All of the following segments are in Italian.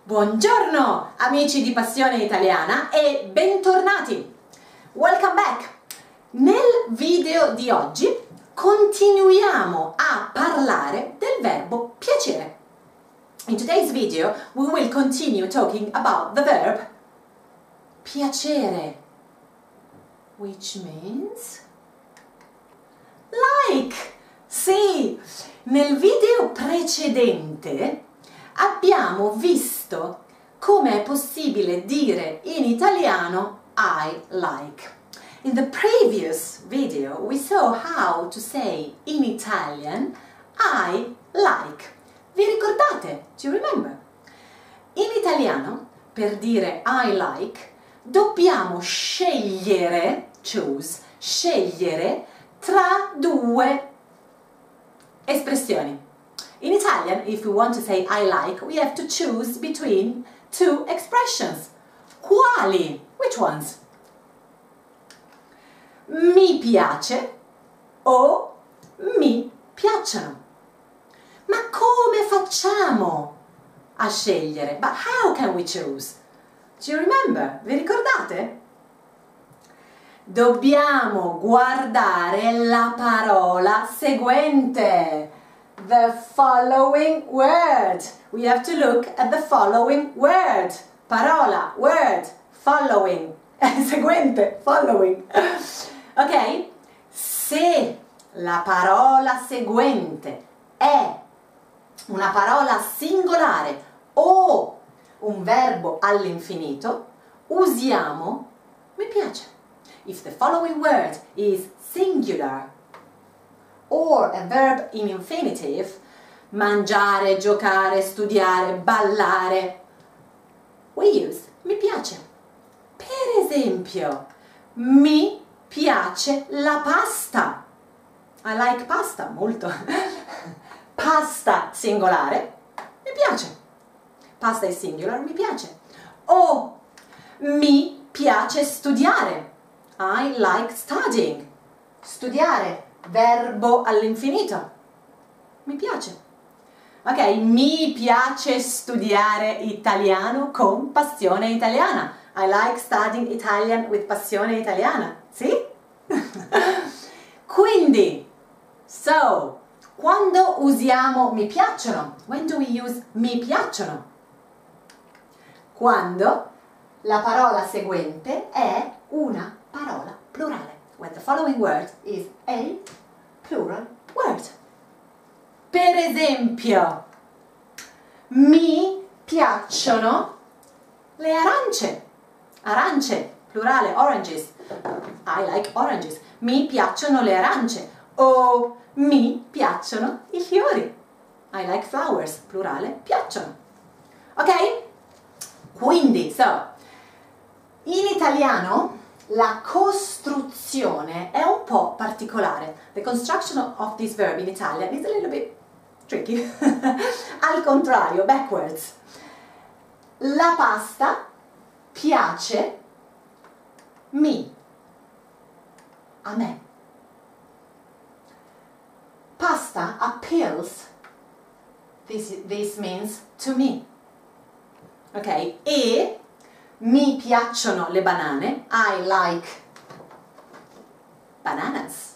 Buongiorno amici di Passione Italiana e bentornati! Welcome back! Nel video di oggi continuiamo a parlare del verbo piacere. In today's video we will continue talking about the verb piacere, which means like. Sì, nel video precedente abbiamo visto come è possibile dire in italiano I like. In the previous video we saw how to say in Italian I like. Vi ricordate? Do you remember? In italiano, per dire I like, dobbiamo scegliere, choose, scegliere tra due espressioni. In Italian, if we want to say I like, we have to choose between two expressions. Quali? Which ones? Mi piace o mi piacciono. Ma come facciamo a scegliere? But how can we choose? Do you remember? Vi ricordate? Dobbiamo guardare la parola seguente. The following word. We have to look at the following word. Parola, word, following. Seguente, following. Ok? Se la parola seguente è una parola singolare o un verbo all'infinito, usiamo mi piace. If the following word is singular or a verb in infinitive, mangiare, giocare, studiare, ballare, we use mi piace. Per esempio, mi piace la pasta. I like pasta, molto. Pasta singolare, mi piace. Pasta è singular, mi piace. O mi piace studiare. I like studying. Studiare, verbo all'infinito. Mi piace. Ok, mi piace studiare italiano con passione italiana. I like studying Italian with passione italiana. Sì? Quindi, so, quando usiamo mi piacciono? When do we use mi piacciono? Quando la parola seguente è una parola plurale. When the following word is a plural word. Per esempio, mi piacciono le arance. Arance, plurale, oranges. I like oranges. Mi piacciono le arance. O mi piacciono i fiori. I like flowers, plurale, piacciono. Ok? Quindi, so, in italiano la costruzione è un po' particolare. The construction of this verb in Italian is a little bit tricky. Al contrario, backwards. La pasta piace a me. Pasta appeals, this means to me. Ok? E mi piacciono le banane. I like bananas.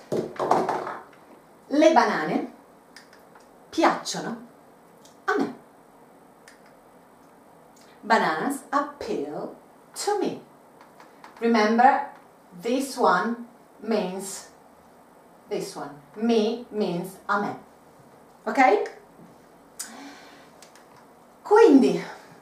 Le banane piacciono a me. Bananas appeal to me. Remember, this one means this one. Me means a me. Ok? Quindi,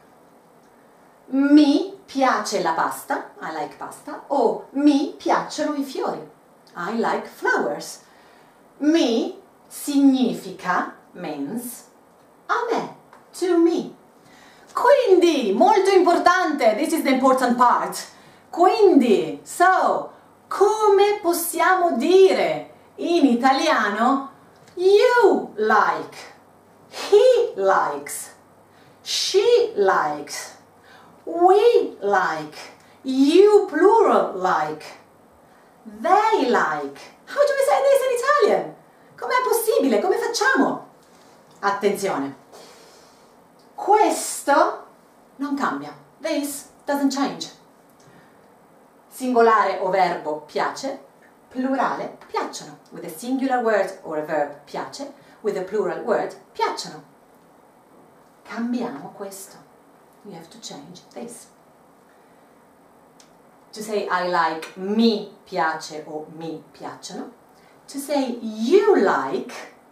mi piace la pasta, I like pasta, o mi piacciono i fiori, I like flowers. Mi significa, means, a me, to me. Quindi, molto importante, this is the important part. Quindi, so, come possiamo dire in italiano you like, he likes, she likes, we like, you plural like, they like. How do we say this in Italian? Com'è possibile? Come facciamo? Attenzione. Questo non cambia. This doesn't change. Singolare o verbo piace, plurale piacciono. With a singular word or a verb piace, with a plural word piacciono. Cambiamo questo. We have to change this. To say I like, mi piace o mi piacciono. To say you like,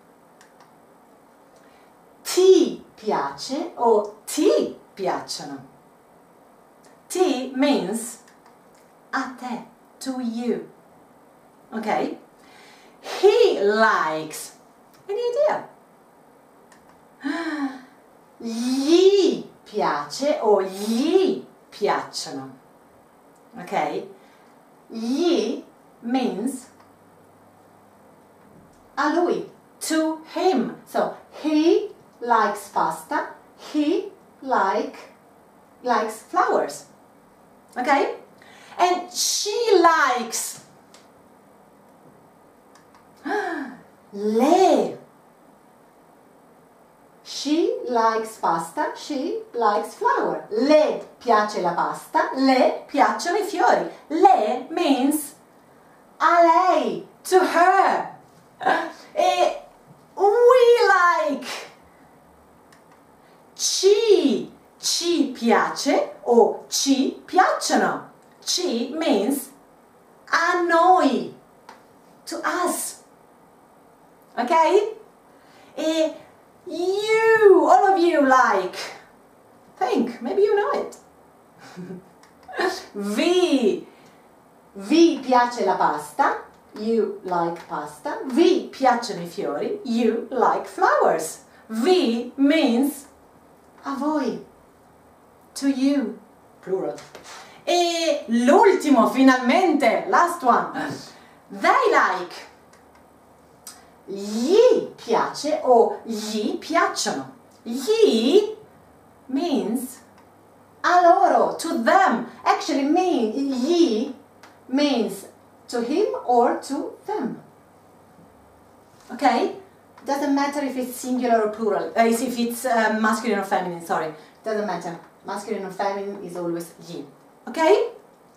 ti piace o ti piacciono. Ti means a te, to you. Okay? He likes. Any idea? Gli piace o gli piacciono. Okay? Gli means a lui, to him. So he likes pasta, he likes flowers. Okay? And she likes lei. She likes pasta, she likes flower. Le piace la pasta, le piacciono i fiori. Le means a lei, to her. E we like. Ci piace o ci piacciono. Ci means a noi, to us. Okay? E you, all of you like. Think, maybe you know it. Vi piace la pasta. You like pasta. Vi piacciono i fiori. You like flowers. Vi means a voi, to you, plural. E l'ultimo, finalmente, last one. They like. Gli piace o gli piacciono. Gli means a loro, to them. Actually, gli means to him or to them. Okay? Doesn't matter if it's singular or plural. If it's masculine or feminine, sorry. Doesn't matter. Masculine or feminine is always gli. Okay?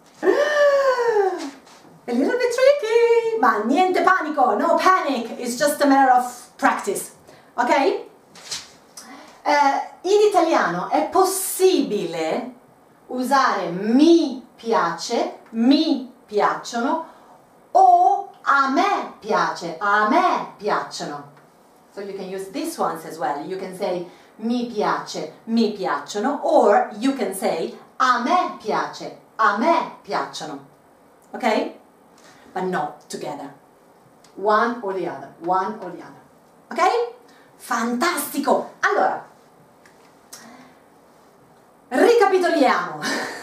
A little bit tricky, ma niente panico, no panic, it's just a matter of practice. Ok? In italiano è possibile usare mi piace, mi piacciono o a me piace, a me piacciono. So you can use these ones as well. You can say mi piace, mi piacciono, or you can say a me piace, a me piacciono. Ok? But not together. One or the other, one or the other. Ok? Fantastico! Allora, ricapitoliamo.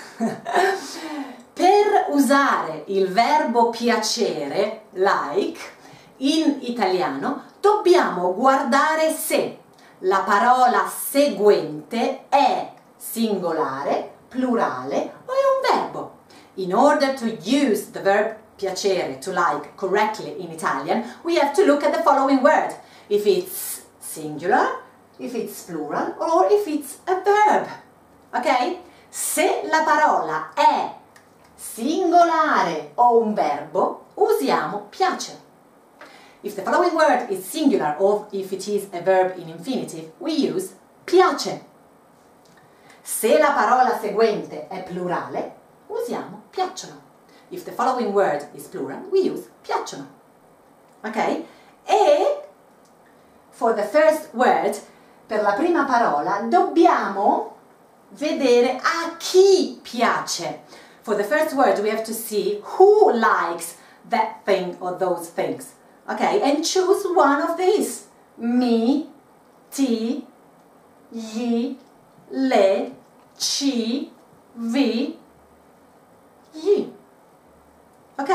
Per usare il verbo piacere, like, in italiano, dobbiamo guardare se la parola seguente è singolare, plurale o è un verbo. In order to use the verb piacere, to like, correctly in Italian, we have to look at the following word. If it's singular, if it's plural, or if it's a verb. Ok? Se la parola è singolare o un verbo, usiamo piace. If the following word is singular or if it is a verb in infinitive, we use piace. Se la parola seguente è plurale, usiamo piacciono. If the following word is plural, we use piacciono. Ok? E for the first word, per la prima parola, dobbiamo vedere a chi piace. For the first word, we have to see who likes that thing or those things. Okay, and choose one of these. Mi, ti, gli, le, ci, vi, gli. Ok?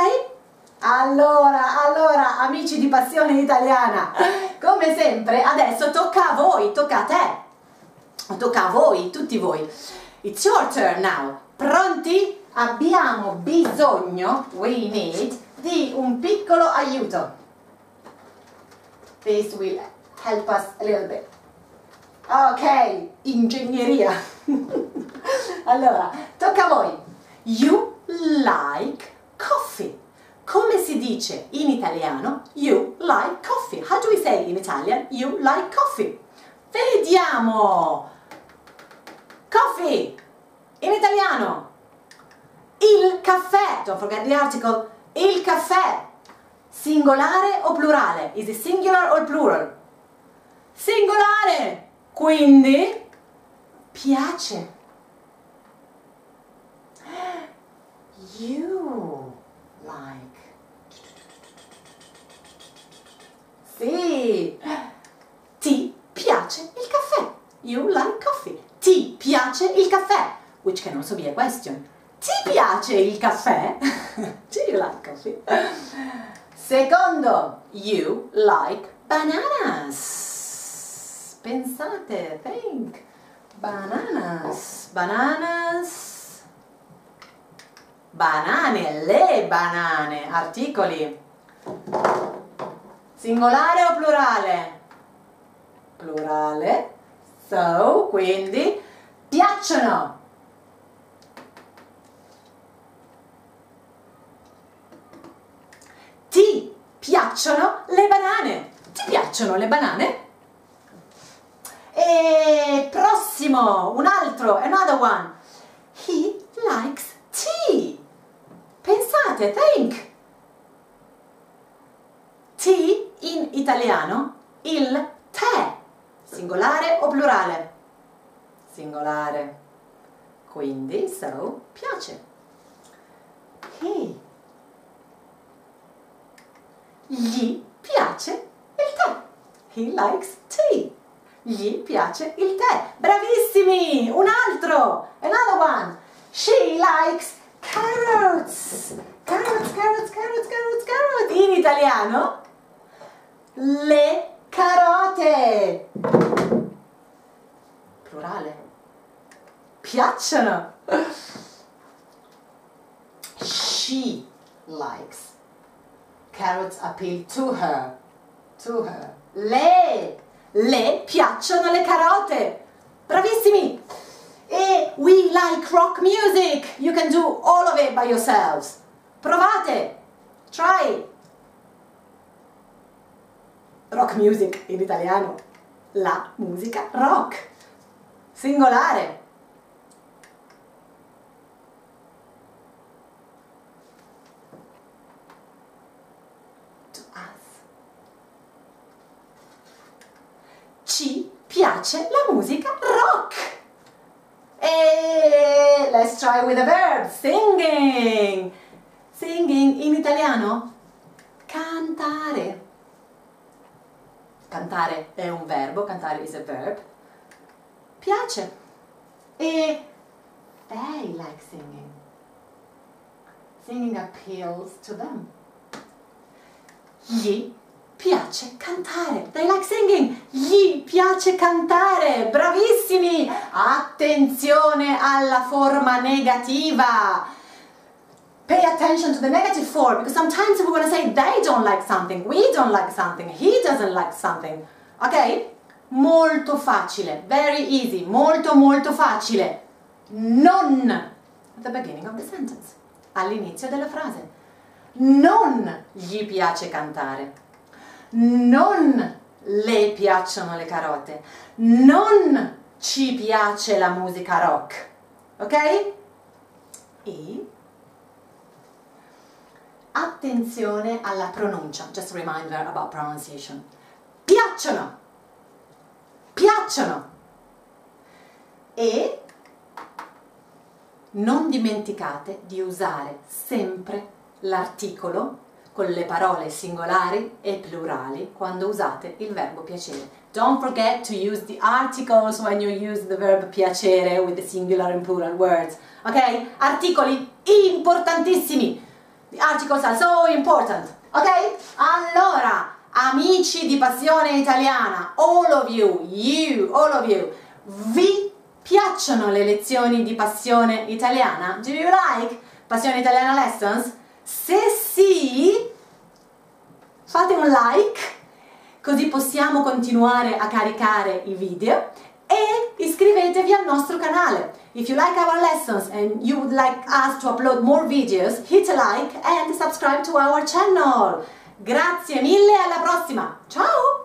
Allora, amici di Passione Italiana, come sempre, adesso tocca a voi, tocca a te, tocca a voi, tutti voi. It's your turn now. Pronti? Abbiamo bisogno, we need, di un piccolo aiuto. This will help us a little bit. Ok, ingegneria. Allora, tocca a voi. You like coffee. Come si dice in italiano? You like coffee. How do we say in Italian? You like coffee. Vediamo. Coffee. In italiano. Il caffè. Don't forget the article. Il caffè. Singolare o plurale? Is it singular or plural? Singolare. Quindi piace. You like. Sì. Ti piace il caffè. You like coffee. Ti piace il caffè. Which can also be a question. Ti piace il caffè? Do you like coffee? Secondo, you like bananas. Pensate, think. Bananas. Bananas. Banane, le banane. Articoli. Singolare o plurale? Plurale. So, quindi, piacciono. Ti piacciono le banane? Ti piacciono le banane? E prossimo, un altro, another one. He likes tea. Pensate, think. Tea in italiano, il tè. Singolare o plurale? Singolare. Quindi, so, piace. He. Gli piace il tè. He likes tea. Gli piace il tè. Bravissimi! Un altro! Another one. She likes carrots. Carrots, carrots, carrots, carrots, carrots. In italiano, le carote. Plurale. Piacciono. She likes. Carrots appeal to her. To her. Le piacciono le carote. Bravissimi. E we like rock music. You can do all of it by yourselves. Provate. Try. Rock music in italiano. La musica rock. Singolare. Ci piace la musica rock. E let's try with a verb. Singing. Singing in italiano? Cantare. Cantare è un verbo, cantare is a verb. Piace. E they like singing. Singing appeals to them. Gli piace cantare. They like singing. Gli piace cantare. Bravissimi! Attenzione alla forma negativa. Pay attention to the negative form, because sometimes we're going to say they don't like something, we don't like something, he doesn't like something. Ok? Molto facile. Very easy. Molto molto facile. Non. At the beginning of the sentence. All'inizio della frase. Non gli piace cantare. Non le piacciono le carote. Non ci piace la musica rock. Ok? E attenzione alla pronuncia. Just a reminder about pronunciation. Piacciono. Piacciono. E non dimenticate di usare sempre l'articolo con le parole singolari e plurali quando usate il verbo piacere. Don't forget to use the articles when you use the verb piacere with the singular and plural words. Ok? Articoli importantissimi. The articles are so important. Ok? Allora, amici di Passione Italiana, all of you, vi piacciono le lezioni di Passione Italiana? Do you like Passione Italiana lessons? Se sì, fate un like, così possiamo continuare a caricare i video e iscrivetevi al nostro canale. If you like our lessons and you would like us to upload more videos, hit a like and subscribe to our channel. Grazie mille, alla prossima! Ciao!